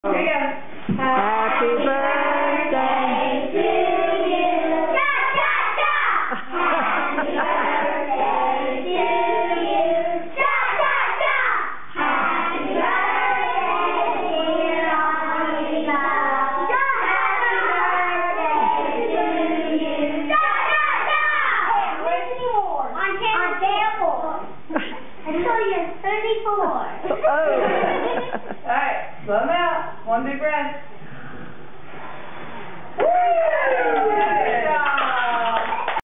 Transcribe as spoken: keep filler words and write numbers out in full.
Here you go. Happy birthday to you. Cha, cha, cha. Happy birthday to you. Cha, cha, cha. Happy birthday, dear Analisa. Happy birthday to you. Cha, cha, cha. Hey, where's the more? On table four. Until you're thirty-four. Oh. All right, slow them out. One big breath.